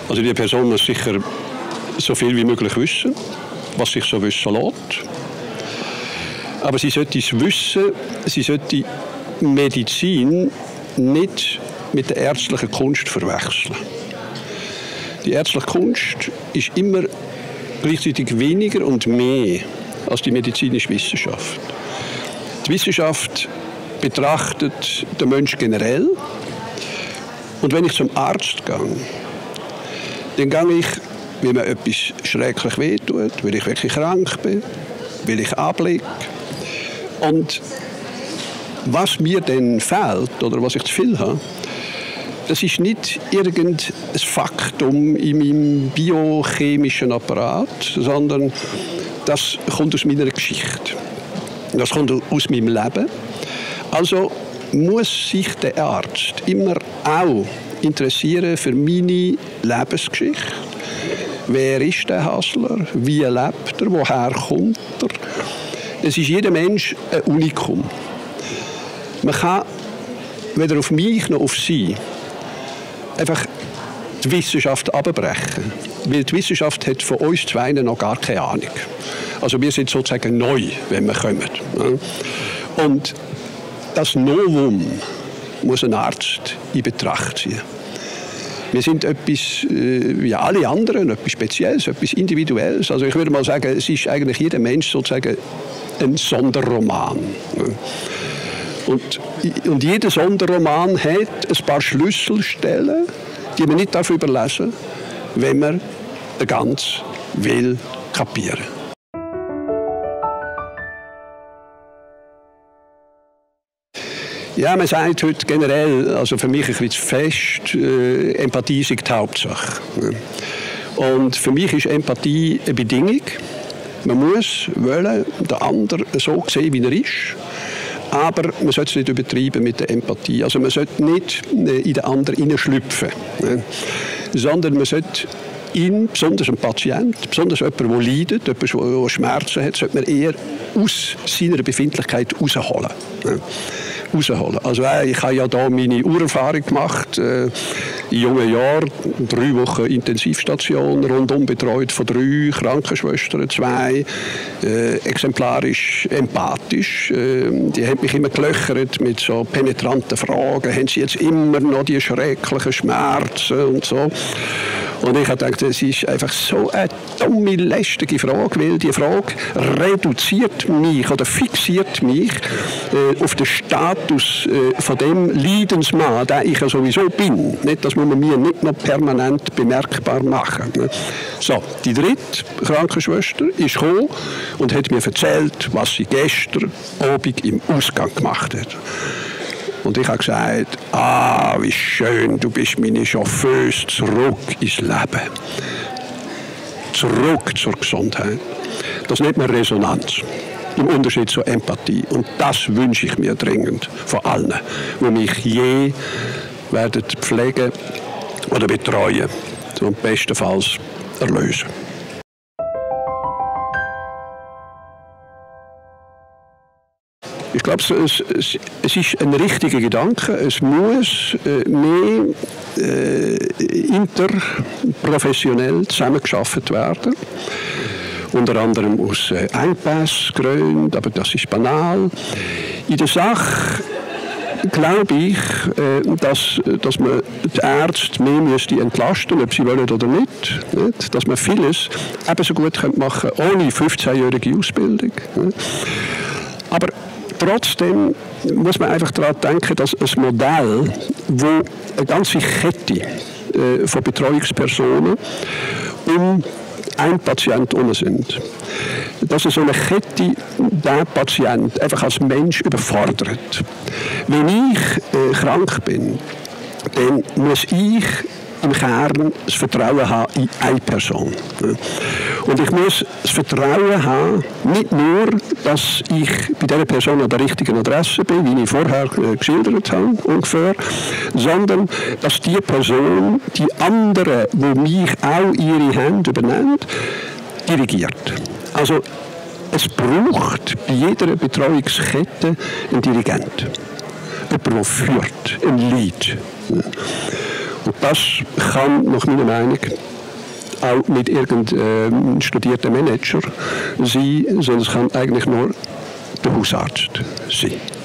Also die Person muss sicher so viel wie möglich wissen, was sich so wissen lässt. Aber sie sollte es wissen, sie sollte Medizin nicht mit der ärztlichen Kunst verwechseln. Die ärztliche Kunst ist immer gleichzeitig weniger und mehr als die medizinische Wissenschaft. Die Wissenschaft betrachtet den Menschen generell. Und wenn ich zum Arzt gehe, dann gehe ich, weil mir etwas schrecklich wehtut, weil ich wirklich krank bin, weil ich abliege. Und was mir dann fehlt oder was ich zu viel habe, das ist nicht irgendein Faktum in meinem biochemischen Apparat, sondern das kommt aus meiner Geschichte. Das kommt aus meinem Leben. Also muss sich der Arzt immer auch interessieren für meine Lebensgeschichte. Wer ist der Hassler? Wie lebt er? Woher kommt er? Es ist jeder Mensch ein Unikum. Man kann weder auf mich noch auf sie einfach die Wissenschaft abbrechen. Weil die Wissenschaft hat von uns zwei noch gar keine Ahnung. Also wir sind sozusagen neu, wenn wir kommen. Und das Novum muss ein Arzt in Betracht ziehen. Wir sind etwas wie alle anderen, etwas Spezielles, etwas Individuelles. Also ich würde mal sagen, es ist eigentlich jeder Mensch sozusagen ein Sonderroman. Und jeder Sonderroman hat ein paar Schlüsselstellen, die man nicht überlesen darf, wenn man den Ganzen will kapieren. Ja, man sagt heute generell, also für mich ein bisschen fest, Empathie ist die Hauptsache. Und für mich ist Empathie eine Bedingung. Man muss wollen, den anderen so sehen, wie er ist. Aber man sollte es nicht übertreiben mit der Empathie. Also man sollte nicht in den anderen hineinschlüpfen, sondern man sollte ihn, besonders ein Patient, besonders jemand, der leidet, jemand, der Schmerzen hat, sollte man eher aus seiner Befindlichkeit rausholen. Also ich habe ja da meine Urerfahrung gemacht, in jungen Jahren, 3 Wochen Intensivstation, rundum betreut von 3 Krankenschwestern, 2 exemplarisch empathisch. Die haben mich immer gelöchert mit so penetranten Fragen, haben sie jetzt immer noch die schrecklichen Schmerzen und so. Und ich habe gedacht, es ist einfach so eine dumme, lästige Frage, weil die Frage reduziert mich oder fixiert mich auf den Status von dem Leidensmann, der ich ja sowieso bin. Nicht, das muss man mir nicht noch permanent bemerkbar machen. So, die dritte Krankenschwester ist gekommen und hat mir erzählt, was sie gestern Abend im Ausgang gemacht hat. Und ich habe gesagt, wie schön, du bist meine Chauffeuse, zurück ins Leben. Zurück zur Gesundheit. Das nennt man Resonanz. Im Unterschied zur Empathie. Und das wünsche ich mir dringend von allen, die mich je werden pflegen oder betreuen und bestenfalls erlösen. Ich glaube, es ist ein richtiger Gedanke. Es muss mehr interprofessionell zusammengearbeitet werden. Unter anderem aus Engpassgründen, aber das ist banal. In der Sache glaube ich, dass man die Ärzte mehr entlasten müsste, ob sie wollen oder nicht. Dass man vieles ebenso gut machen könnte, ohne 15-jährige Ausbildung. Aber trotzdem muss man einfach daran denken, dass ein Modell, wo eine ganze Kette von Betreuungspersonen um einen Patient herum sind, dass so eine Kette den Patient einfach als Mensch überfordert. Wenn ich krank bin, dann muss ich im Kern das Vertrauen haben in eine Person. Und ich muss das Vertrauen haben, nicht nur, dass ich bei dieser Person an der richtigen Adresse bin, wie ich vorher geschildert habe, ungefähr, sondern dass die Person die anderen, die mich auch ihre Hände übernimmt, dirigiert. Also es braucht bei jeder Betreuungskette einen Dirigent. Jemand, der führt, ein Lead. Und das kann nach meiner Meinung auch nicht irgendein studierter Manager sein, sondern es kann eigentlich nur der Hausarzt sein.